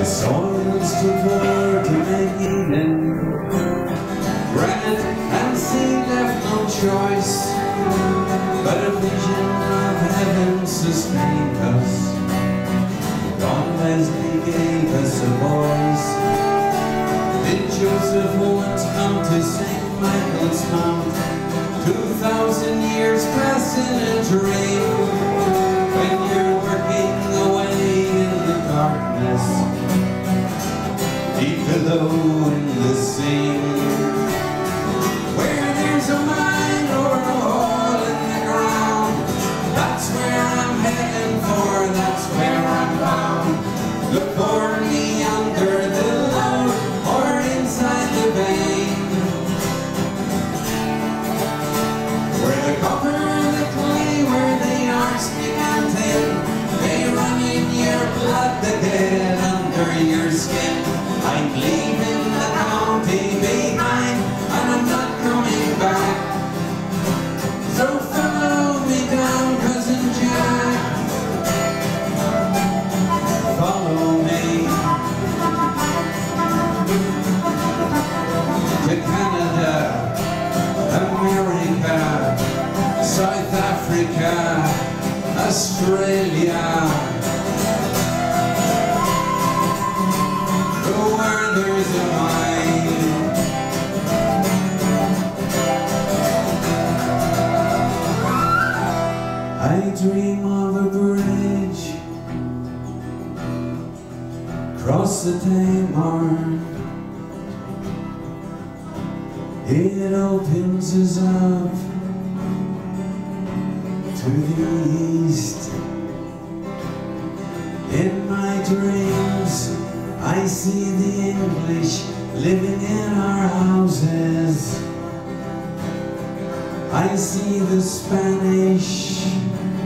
The soils to pour to make Eden, granite and sea left no choice, but a vision of heaven sustained us. Don Leslie gave us a voice. Did Joseph once come to St. Michael's Mount? 2,000 years passing a dream. When you're working away in the darkness, deep below in the sea, where there's a mine or a hole in the ground, that's where I'm heading for, that's where I'm bound. Look for me under the load or inside the vein, where the copper, the clay, where the arsenic and tin, they run in your blood, they get under your skin. I'm leaving the county behind and I'm not coming back. So follow me down, Cousin Jack. Follow me to Canada, America, South Africa, Australia. Where there's a mine, I dream of a bridge across the Tamar. It opens us up to the east. In my dreams I see the English living in our houses. I see the Spanish